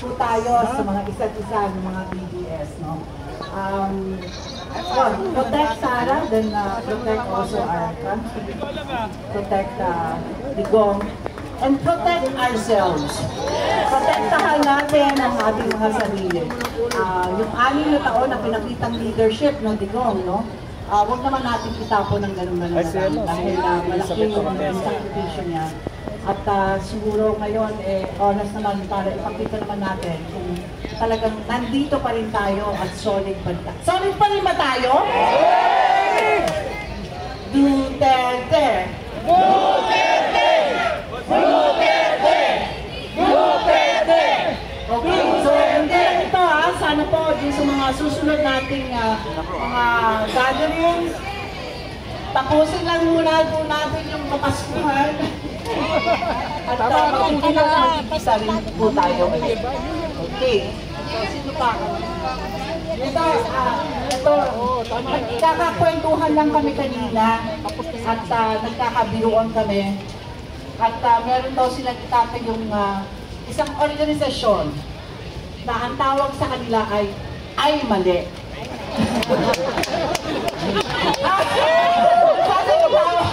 po tayo sa mga isa't isa ng mga BDS, no? Protect Sara, then protect also our country, protect Digong, and protect ourselves. Protektahan natin ang ating mga sarili. Yung 6 na taon na pinakitang leadership ng Digong, no? Huwag naman natin itapon ng ganun-ganun dahil malaki yung sakripisyo niya. At siguro ngayon, honest naman para ipakita naman natin kung talagang nandito pa rin tayo at solid pa rin. Solid pa rin ba tayo? Duterte! Duterte! Duterte! Duterte! Okay, so ito sana po din sa mga susunod nating mga gatherings, tapusin lang muna po natin yung kapaskuhan. At magkikita rin po tayo. Okay. Sino pa? Ito, nagkakakwentuhan lang kami kanina at nagkakabiruan kami. At meron daw silang itatag yung isang organisasyon na ang tawag sa kanila ay mali. Sabi ko tawag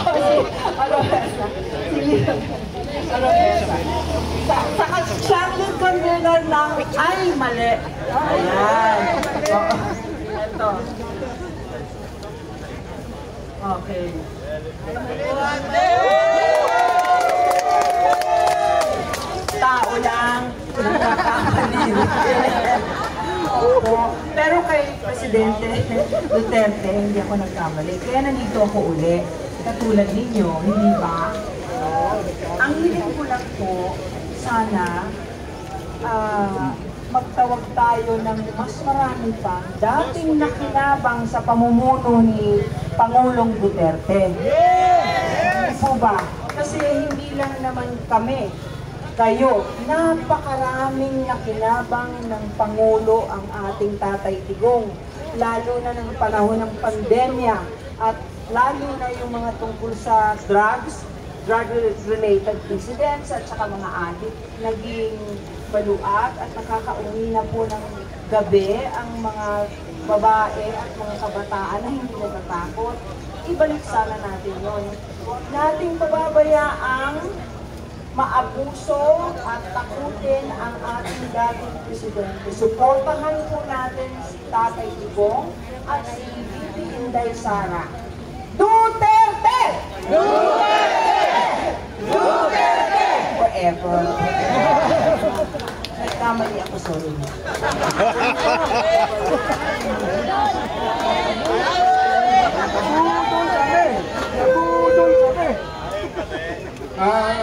sa Charlotte Convenor lang ay mali. Ayan. Ito. Okay. Tao lang. Pero kay Presidente Duterte, hindi ako nagkamali. Kaya nandito ako uli. Katulad ninyo, hindi ba? Ang hiling ko lang po, sana magtawag tayo ng mas marami pa dating nakinabang sa pamumuno ni Pangulong Duterte. Hindi po ba? Kasi hindi lang naman kami, kayo, napakaraming nakinabang ng Pangulo ang ating Tatay Digong, lalo na ng panahon ng pandemya at lalo na yung mga tungkol sa drug-related incidents at saka mga addict, naging baluat at nakakauwi na po ng gabi ang mga babae at mga kabataan na hindi natatakot. Ibalik sana natin yun. Huwag nating pababayaang maabuso at takutin ang ating dating presidente. Suportahan po natin si Tatay Digong at si VP Inday Sara. Duterte! Duterte! Duterte! Forever. Nagkamali ako, sorry. Nabudol kami!